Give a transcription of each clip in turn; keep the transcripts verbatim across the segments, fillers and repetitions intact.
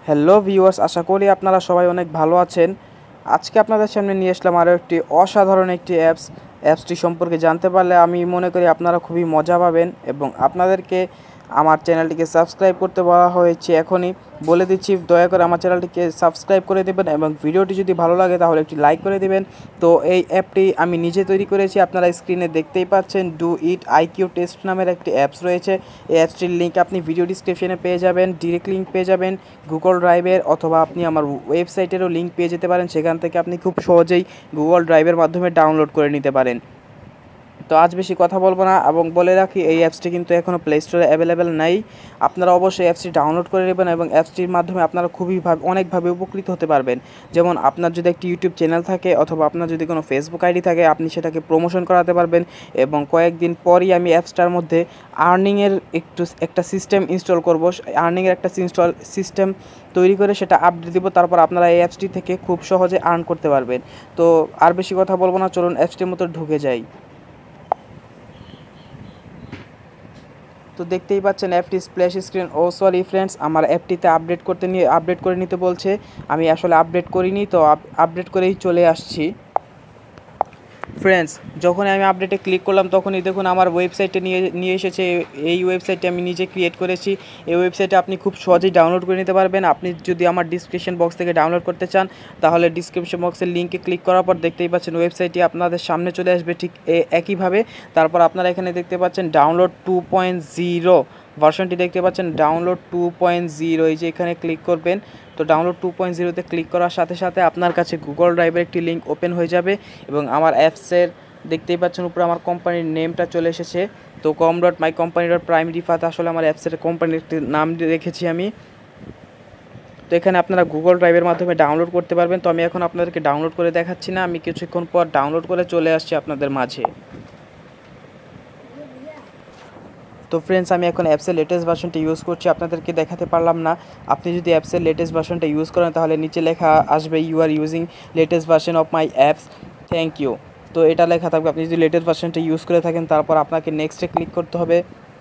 Hello viewers, আশা করি আপনারা সবাই অনেক ভালো আছেন। আজকে আপনাদের সামনে নিয়ে আসলাম আরও একটি অসাধারণ একটি অ্যাপস। অ্যাপসটি সম্পর্কে জানতে পারলে আমি মনে করি আপনারা খুবই মজা পাবেন এবং আপনাদেরকে আমার চ্যানেলটিকে সাবস্ক্রাইব করতে বলা হয়েছে। এখনই বলে দিচ্ছি, দয়া করে আমার চ্যানেলটিকে সাবস্ক্রাইব করে দেবেন এবং ভিডিওটি যদি ভালো লাগে তাহলে একটি লাইক করে দেবেন। তো এই অ্যাপটি আমি নিজে তৈরি করেছি, আপনারা স্ক্রিনে দেখতেই পাচ্ছেন। ডু ইট আইকিউ টেস্ট নামের একটি অ্যাপস রয়েছে। এই অ্যাপসটির লিঙ্ক আপনি ভিডিও ডিসক্রিপশনে পেয়ে যাবেন, ডিরেক্ট লিঙ্ক পেয়ে যাবেন গুগল ড্রাইভের, অথবা আপনি আমার ওয়েবসাইটেরও লিঙ্ক পেয়ে যেতে পারেন। সেখান থেকে আপনি খুব সহজেই গুগল ড্রাইভের মাধ্যমে ডাউনলোড করে নিতে পারেন। তো আজ বেশি কথা বলবো না এবং বলে রাখি, এই অ্যাপসটি কিন্তু এখনও প্লে স্টোরে অ্যাভেলেবেল নাই। আপনারা অবশ্যই অ্যাপসটি ডাউনলোড করে নেবেন এবং অ্যাপসটির মাধ্যমে আপনারা খুবই অনেকভাবে উপকৃত হতে পারবেন। যেমন আপনার যদি একটি ইউটিউব চ্যানেল থাকে অথবা আপনার যদি কোনো ফেসবুক আইডি থাকে, আপনি সেটাকে প্রমোশন করাতে পারবেন। এবং কয়েকদিন পরই আমি অ্যাপসটার মধ্যে আর্নিংয়ের একটু একটা সিস্টেম ইনস্টল করব। আর্নিংয়ের একটা ইনস্টল সিস্টেম তৈরি করে সেটা আপডেট দিব, তারপর আপনারা এই অ্যাপসটি থেকে খুব সহজে আর্ন করতে পারবেন। তো আর বেশি কথা বলবো না, চলুন অ্যাপসটির মতো ঢুকে যাই। তো দেখতেই পাচ্ছেন অ্যাপটি স্প্ল্যাশ স্ক্রিন। ও সরি ফ্রেন্ডস, আমার অ্যাপটিতে আপডেট করতে নিয়ে আপডেট করে নিতে বলছে। আমি আসলে আপডেট করিনি, তো আপডেট করেই চলে আসছি। ফ্রেন্ডস, যখনই আমি আপডেটে ক্লিক করলাম তখনই দেখুন আমার ওয়েবসাইটে নিয়ে নিয়ে এসেছে। এই ওয়েবসাইটটি আমি নিজে ক্রিয়েট করেছি। এই ওয়েবসাইটে আপনি খুব সহজেই ডাউনলোড করে নিতে পারবেন। আপনি যদি আমার ডিসক্রিপশন বক্স থেকে ডাউনলোড করতে চান তাহলে ডিসক্রিপশন বক্সের লিঙ্কে ক্লিক করার পর দেখতেই পাচ্ছেন ওয়েবসাইটটি আপনাদের সামনে চলে আসবে ঠিক একইভাবে। তারপর আপনারা এখানে দেখতে পাচ্ছেন ডাউনলোড টু পয়েন্ট জিরো ভার্সনটি দেখতে পাচ্ছেন, ডাউনলোড টু পয়েন্ট জিরো। এই যে এখানে ক্লিক করবেন, তো ডাউনলোড টু পয়েন্ট জিরোতে ক্লিক করার সাথে সাথে আপনার কাছে গুগল ড্রাইভের একটি লিঙ্ক ওপেন হয়ে যাবে এবং আমার অ্যাপসের দেখতেই পাচ্ছেন উপরে আমার কোম্পানির নেমটা চলে এসেছে। তো com dot my company dot prime Rifat আসলে আমার অ্যাপসের কোম্পানির একটি নাম রেখেছি আমি। তো এখানে আপনারা গুগল ড্রাইভের মাধ্যমে ডাউনলোড করতে পারবেন। তো আমি এখন আপনাদেরকে ডাউনলোড করে দেখাচ্ছি না, আমি কিছুক্ষণ পর ডাউনলোড করে চলে আসছি আপনাদের মাঝে। তো ফ্রেন্ডস, আমি এখন অ্যাপসের লেটেস্ট ভার্সনটা ইউজ করছি, আপনাদেরকে দেখাতে পারলাম না। আপনি যদি অ্যাপসের লেটেস্ট ভার্সনটা ইউজ করেন তাহলে নিচে লেখা আসবে you are using latest version of my apps, thank you. তো এটা লেখা থাকবে। আপনি যদি লেটেস্ট ভার্সনটা ইউজ করে থাকেন তারপর আপনাকে নেক্সটে ক্লিক করতে হবে।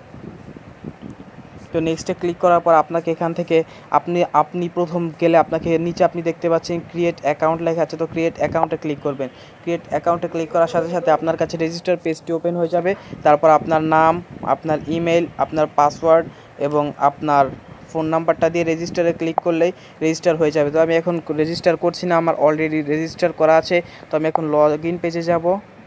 তো নেক্সটে ক্লিক করার পর আপনাকে এখান থেকে আপনি আপনি প্রথম গেলে আপনাকে নিচে আপনি দেখতে পাচ্ছেন ক্রিয়েট অ্যাকাউন্ট লেখা আছে। তো ক্রিয়েট অ্যাকাউন্টে ক্লিক করবেন। ক্রিয়েট অ্যাকাউন্টে ক্লিক করার সাথে সাথে আপনার কাছে রেজিস্টার পেজটি ওপেন হয়ে যাবে। তারপর আপনার নাম, আপনার ইমেল, আপনার পাসওয়ার্ড এবং আপনার ফোন নাম্বারটা দিয়ে রেজিস্টারে ক্লিক করলেই রেজিস্টার হয়ে যাবে। তো আমি এখন রেজিস্টার করছি না, আমার অলরেডি রেজিস্টার করা আছে। তো আমি এখন লগ ইন পেজে যাব।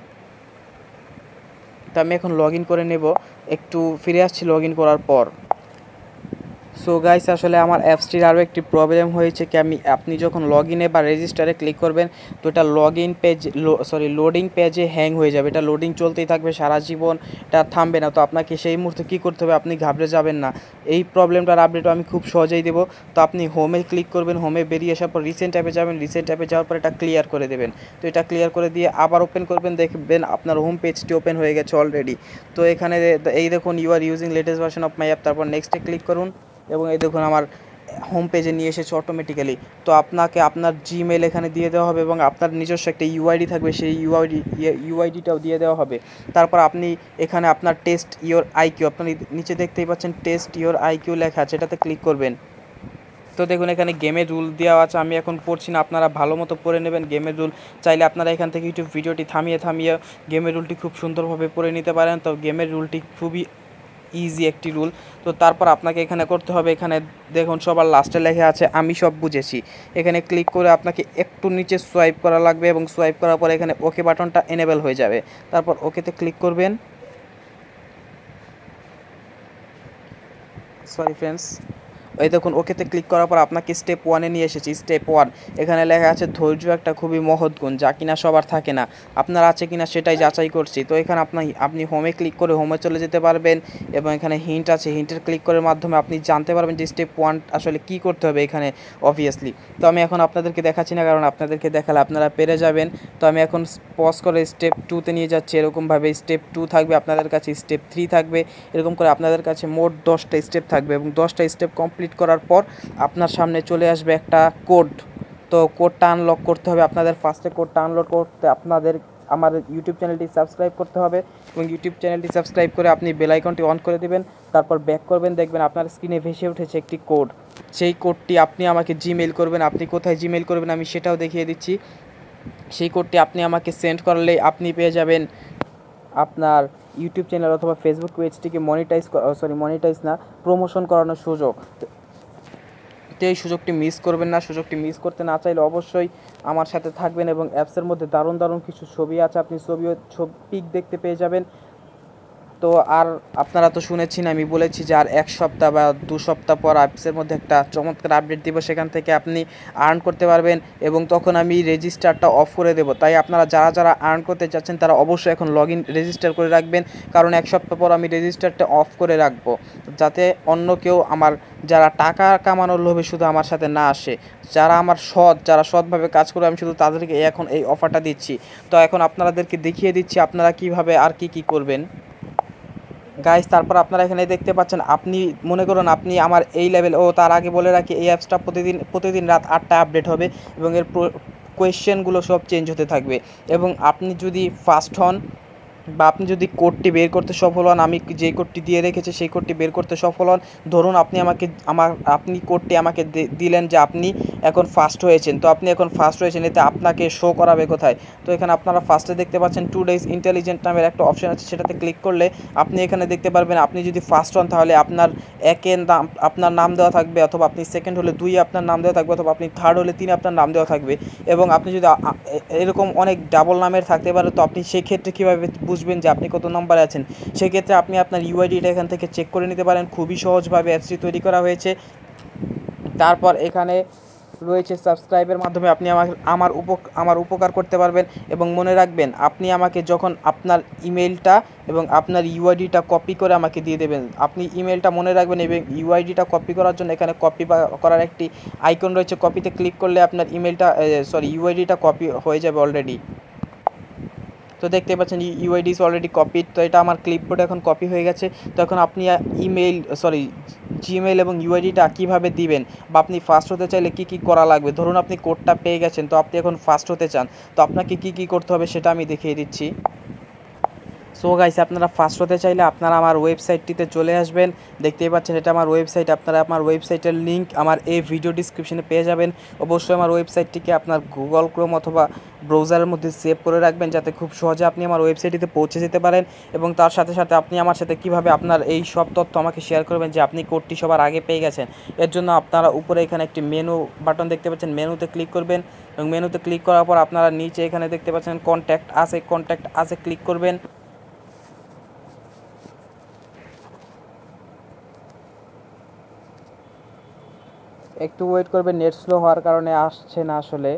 তো আমি এখন লগ ইন করে নেব, একটু ফিরে আসছি লগ ইন করার পর। সো গাইস, আসলে আমার অ্যাপসটির আরও একটি প্রবলেম হয়েছে কি, আমি আপনি যখন লগ ইনে বা রেজিস্টারে ক্লিক করবেন তো এটা log in page sorry loading পেজে হ্যাং হয়ে যাবে। এটা লোডিং চলতেই থাকবে সারা জীবন, এটা থামবে না। তো আপনাকে সেই মুহূর্তে কী করতে হবে, আপনি ঘাবড়ে যাবেন না। এই প্রবলেমটার আপডেটও আমি খুব সহজেই দেবো। তো আপনি হোমে ক্লিক করবেন, হোমে বেরিয়ে আসার পর রিসেন্ট অ্যাপে যাবেন, রিসেন্ট অ্যাপে যাওয়ার পর এটা ক্লিয়ার করে দেবেন। তো এটা ক্লিয়ার করে দিয়ে আবার ওপেন করবেন, দেখবেন আপনার হোম পেজটি ওপেন হয়ে গেছে অলরেডি। তো এখানে এই দেখুন you are using latest version of my app, তারপর নেক্সটে ক্লিক করুন এবং এই দেখুন আমার হোম পেজে নিয়ে এসেছে অটোমেটিক্যালি। তো আপনাকে আপনার জিমেল এখানে দিয়ে দেওয়া হবে এবং আপনার নিজস্ব একটা ইউআইডি থাকবে, সেই ইউআইডি ইউআইডিটাও দিয়ে দেওয়া হবে। তারপর আপনি এখানে আপনার টেস্ট ইওর আইকিউ, আপনার নিচে দেখতেই পাচ্ছেন টেস্ট ইওর আইকিউ লেখা আছে, এটাতে ক্লিক করবেন। তো দেখুন এখানে গেমের রুল দেওয়া আছে, আমি এখন পড়ছি না, আপনারা ভালো মতো পড়ে নেবেন গেমের রুল। চাইলে আপনারা এখান থেকে ইউটিউব ভিডিওটি থামিয়ে থামিয়ে গেমের রুলটি খুব সুন্দরভাবে পড়ে নিতে পারেন। তো গেমের রুলটি খুবই ইজি একটি রুল। তো তারপর আপনাকে এখানে করতে হবে, এখানে দেখুন সবার লাস্টে লেখা আছে আমি সব বুঝেছি। এখানে ক্লিক করে আপনাকে একটু নিচে সোয়াইপ করা লাগবে এবং সোয়াইপ করার পর এখানে ওকে বাটনটা এনেবল হয়ে যাবে। তারপর ওকেতে ক্লিক করবেন। সরি ফ্রেন্ডস, এই দেখুন ওকেতে ক্লিক করার পর আপনাকে স্টেপ ওয়ানে নিয়ে এসেছি। স্টেপ ওয়ান, এখানে লেখা আছে ধৈর্য একটা খুবই মহৎ গুণ, যা কিনা সবার থাকে না। আপনার আছে কিনা সেটাই যাচাই করছি। তো এখানে আপনার আপনি হোমে ক্লিক করে হোমে চলে যেতে পারবেন এবং এখানে হিন্ট আছে, হিন্টের ক্লিক করার মাধ্যমে আপনি জানতে পারবেন যে স্টেপ ওয়ান আসলে কী করতে হবে এখানে অবভিয়াসলি। তো আমি এখন আপনাদেরকে দেখাচ্ছি না, কারণ আপনাদেরকে দেখালে আপনারা পেরে যাবেন। তো আমি এখন পজ করে স্টেপ টুতে নিয়ে যাচ্ছি। এরকমভাবে স্টেপ টু থাকবে আপনাদের কাছে, স্টেপ থ্রি থাকবে, এরকম করে আপনাদের কাছে মোট দশটা স্টেপ থাকবে এবং দশটা স্টেপ কমপ্লিট করার পর আপনার সামনে চলে আসবে একটা কোড। তো কোডটা আনলক করতে হবে আপনাদের। ফার্স্টে কোডটা আনলক করতে আপনাদের আমার ইউটিউব চ্যানেলটি সাবস্ক্রাইব করতে হবে এবং ইউটিউব চ্যানেলটি সাবস্ক্রাইব করে আপনি বেল আইকনটি অন করে দেবেন। তারপর ব্যাক করবেন, দেখবেন আপনার স্ক্রিনে ভেসে উঠেছে একটি কোড। সেই কোডটি আপনি আমাকে জিমেইল করবেন। আপনি কোথায় জিমেইল করবেন আমি সেটাও দেখিয়ে দিচ্ছি। সেই কোডটি আপনি আমাকে সেন্ড করলে আপনি পেয়ে যাবেন আপনার ইউটিউব চ্যানেল অথবা ফেসবুক পেজটিকে মনিটাইজ সরি মনিটাইজ না প্রমোশন করানোর সুযোগ। তো এই সুযোগটি মিস করবেন না। সুযোগটি মিস করতে না চাইলে অবশ্যই আমার সাথে থাকবেন এবং অ্যাপসের মধ্যে দারুণ দারুণ কিছু ছবি আছে, আপনি ছবিও ছবি পিক দেখতে পেয়ে যাবেন। তো আর আপনারা তো শুনেছেন আমি বলেছি যে আর এক সপ্তাহ বা দু সপ্তাহ পর অ্যাপসের মধ্যে একটা চমৎকার আপডেট দিব, সেখান থেকে আপনি আর্ন করতে পারবেন এবং তখন আমি রেজিস্টারটা অফ করে দেবো। তাই আপনারা যারা যারা আর্ন করতে চাচ্ছেন তারা অবশ্যই এখন লগ ইন রেজিস্টার করে রাখবেন, কারণ এক সপ্তাহ পর আমি রেজিস্টারটা অফ করে রাখবো, যাতে অন্য কেউ আমার যারা টাকা কামানোর লোভে শুধু আমার সাথে না আসে, যারা আমার সৎ যারা সৎভাবে কাজ করে আমি শুধু তাদেরকে এখন এই অফারটা দিচ্ছি। তো এখন আপনাদেরকে দেখিয়ে দিচ্ছি আপনারা কিভাবে আর কি কি করবেন গাইস। তারপর আপনারা এখানে দেখতে পাচ্ছেন, আপনি মনে করুন আপনি আমার এই লেভেল, ও তার আগে বলে রাখি এই অ্যাপসটা প্রতিদিন প্রতিদিন রাত আটটায় আপডেট হবে এবং এর কোয়েশ্চেনগুলো সব চেঞ্জ হতে থাকবে এবং আপনি যদি ফার্স্ট হন বা আপনি যদি কোডটি বের করতে সফল হন, আমি যেই কোডটি দিয়ে রেখেছি সেই কোডটি বের করতে সফল হন, ধরুন আপনি আমাকে আমার আপনি কোডটি আমাকে দিলেন যে আপনি এখন ফার্স্ট হয়েছেন, তো আপনি এখন ফার্স্ট হয়েছেন, এতে আপনাকে শো করাবে কোথায়? তো এখানে আপনারা ফার্স্টে দেখতে পাচ্ছেন টু ডেজ ইন্টেলিজেন্ট নামের একটা অপশন আছে, সেটাতে ক্লিক করলে আপনি এখানে দেখতে পারবেন আপনি যদি ফার্স্ট হন তাহলে আপনার একের নাম আপনার নাম দেওয়া থাকবে, অথবা আপনি সেকেন্ড হলে দুই আপনার নাম দেওয়া থাকবে, অথবা আপনি থার্ড হলে তিন আপনার নাম দেওয়া থাকবে এবং আপনি যদি এরকম অনেক ডাবল নামের থাকতে পারে, তো আপনি সেই ক্ষেত্রে কীভাবে বুঝবেন যে আপনি কত নম্বরে আছেন? সেক্ষেত্রে আপনি আপনার ইউআইডিটা এখান থেকে চেক করে নিতে পারেন। খুবই সহজভাবে অ্যাপসটি তৈরি করা হয়েছে। তারপর এখানে রয়েছে সাবস্ক্রাইবের মাধ্যমে আপনি আমার আমার উপ আমার উপকার করতে পারবেন এবং মনে রাখবেন আপনি আমাকে যখন আপনার ইমেলটা এবং আপনার ইউআইডিটা কপি করে আমাকে দিয়ে দেবেন। আপনি ইমেলটা মনে রাখবেন এবং ইউআইডিটা কপি করার জন্য এখানে কপি করার একটি আইকন রয়েছে, কপিতে ক্লিক করলে আপনার ইমেলটা সরি ইউআইডিটা কপি হয়ে যাবে অলরেডি। তো দেখতে পাচ্ছেন ইউআইডি ইজ অলরেডি কপিড। তো এটা আমার ক্লিপবোর্ডে এখন কপি হয়ে গেছে। তো এখন আপনি ইমেল সরি জিমেল এবং ইউআইডিটা কীভাবে দিবেন বা আপনি ফার্স্ট হতে চাইলে কী কী করা লাগবে, ধরুন আপনি কোডটা পেয়ে গেছেন, তো আপনি এখন ফার্স্ট হতে চান, তো আপনাকে কী কী করতে হবে সেটা আমি দেখিয়ে দিচ্ছি। সো গাইস, আপনারা ফার্স্ট হতে চাইলে আপনারা আমার ওয়েবসাইটটিতে চলে আসবেন। দেখতেই পাচ্ছেন এটা আমার ওয়েবসাইট। আপনারা আমার ওয়েবসাইটের লিঙ্ক আমার এই ভিডিও ডিসক্রিপশনে পেয়ে যাবেন। অবশ্যই আমার ওয়েবসাইটটিকে আপনার গুগল ক্রোম অথবা ব্রাউজারের মধ্যে সেভ করে রাখবেন, যাতে খুব সহজে আপনি আমার ওয়েবসাইটটিতে পৌঁছে যেতে পারেন এবং তার সাথে সাথে আপনি আমার সাথে কীভাবে আপনার এই সব তথ্য আমাকে শেয়ার করবেন যে আপনি কোডটি সবার আগে পেয়ে গেছেন। এর জন্য আপনারা উপরে এখানে একটি মেনু বাটন দেখতে পাচ্ছেন, মেনুতে ক্লিক করবেন এবং মেনুতে ক্লিক করার পর আপনারা নিচে এখানে দেখতে পাচ্ছেন কন্ট্যাক্ট আছে, কন্ট্যাক্ট আছে ক্লিক করবেন। একটু ওয়েট করবেন, নেট স্লো হওয়ার কারণে আসছে না আসলে।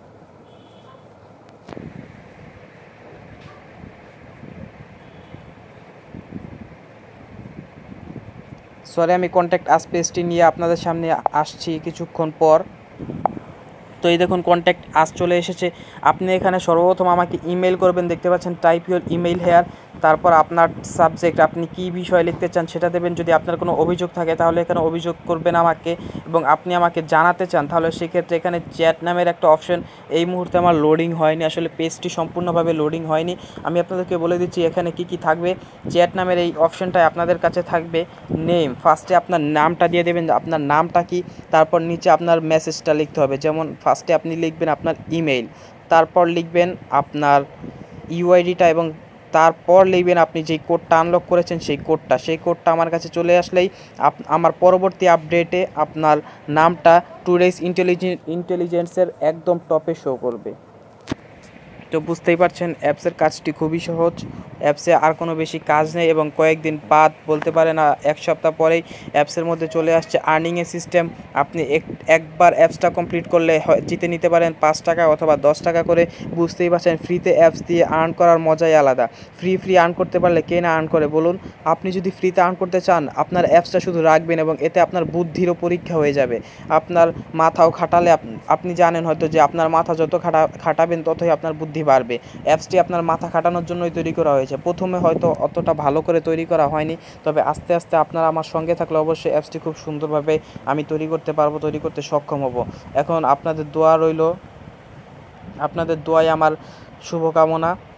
সরি, আমি কন্ট্যাক্ট আস পেজটি নিয়ে আপনাদের সামনে আসছি কিছুক্ষণ পর। তো এই দেখুন কন্ট্যাক্ট আস চলে এসেছে। আপনি এখানে সর্বপ্রথম আমাকে ইমেল করবেন, দেখতে পাচ্ছেন টাইপ ইউর ইমেল হেয়ার। তারপর আপনার সাবজেক্ট আপনি কী বিষয় লিখতে চান সেটা দেবেন। যদি আপনার কোনো অভিযোগ থাকে তাহলে এখানে অভিযোগ করবেন আমাকে, এবং আপনি আমাকে জানাতে চান তাহলে সেক্ষেত্রে এখানে চ্যাট নামের একটা অপশন এই মুহূর্তে আমার লোডিং হয়নি, আসলে পেজটি সম্পূর্ণভাবে লোডিং হয়নি। আমি আপনাদেরকে বলে দিচ্ছি এখানে কি কি থাকবে। চ্যাট নামের এই অপশনটায় আপনাদের কাছে থাকবে নেম। ফার্স্টে আপনার নামটা দিয়ে দেবেন, আপনার নামটা কি, তারপর নিচে আপনার মেসেজটা লিখতে হবে। যেমন ফার্স্টে আপনি লিখবেন আপনার ইমেইল, তারপর লিখবেন আপনার ইউআইডিটা এবং তারপর লিখবেন আপনি যেই কোডটা আনলক করেছেন সেই কোডটা। সেই কোডটা আমার কাছে চলে আসলেই আমার পরবর্তী আপডেটে আপনার নামটা টুডেজ ইন্টেলিজেন্স ইন্টেলিজেন্সের একদম টপে শো করবে। তো বুঝতেই পারছেন অ্যাপসের কাজটি খুবই সহজ। অ্যাপসে আর কোনো বেশি কাজ নেই এবং কয়েকদিন বাদ বলতে পারেন এক সপ্তাহ পরেই অ্যাপসের মধ্যে চলে আসছে আর্নিংয়ের সিস্টেম। আপনি এক একবার অ্যাপসটা কমপ্লিট করলে জিতে নিতে পারেন পাঁচ টাকা অথবা দশ টাকা করে। বুঝতেই পারছেন ফ্রিতে অ্যাপস দিয়ে আর্ন করার মজাই আলাদা। ফ্রি ফ্রি আর্ন করতে পারলে কে না আর্ন করে বলুন? আপনি যদি ফ্রিতে আর্ন করতে চান আপনার অ্যাপসটা শুধু রাখবেন এবং এতে আপনার বুদ্ধিরও পরীক্ষা হয়ে যাবে। আপনার মাথাও খাটালে আপনি জানেন হয়তো যে আপনার মাথা যত খাটা খাটাবেন ততই আপনার বুদ্ধি বাড়বে। অ্যাপসটি আপনার মাথা খাটানোর জন্যই তৈরি করা হয়েছে। প্রথমে হয়তো অতটা ভালো করে তৈরি করা হয়নি, তবে আস্তে আস্তে আপনারা আমার সঙ্গে থাকলে অবশ্যই অ্যাপসটি খুব সুন্দরভাবে আমি তৈরি করতে পারবো, তৈরি করতে সক্ষম হব। এখন আপনাদের দোয়া রইল, আপনাদের দোয়াই আমার শুভকামনা।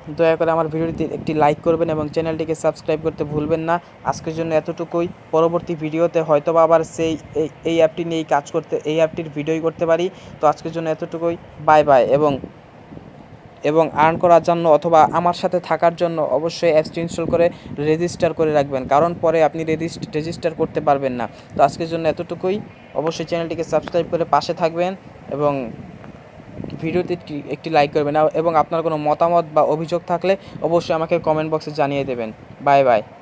দয়া করে আমার ভিডিওটিতে একটি লাইক করবেন এবং চ্যানেলটিকে সাবস্ক্রাইব করতে ভুলবেন না। আজকের জন্য এতটুকুই। পরবর্তী ভিডিওতে হয়তো বা আবার সেই এই এই অ্যাপটি নিয়েই কাজ করতে এই অ্যাপটির ভিডিওই করতে পারি। তো আজকের জন্য এতটুকুই। Bye bye. এবং এবং আর্ন করার জন্য অথবা আমার সাথে থাকার জন্য অবশ্যই অ্যাপসটি ইনস্টল করে রেজিস্টার করে রাখবেন, কারণ পরে আপনি রেজিস্টার করতে পারবেন না। তো আজকের জন্য এতটুকুই। অবশ্যই চ্যানেলটিকে সাবস্ক্রাইব করে পাশে থাকবেন এবং ভিডিওতে একটি লাইক করবেন এবং আপনার কোনো মতামত বা অভিযোগ থাকলে অবশ্যই আমাকে কমেন্ট বক্সে জানিয়ে দেবেন। Bye by.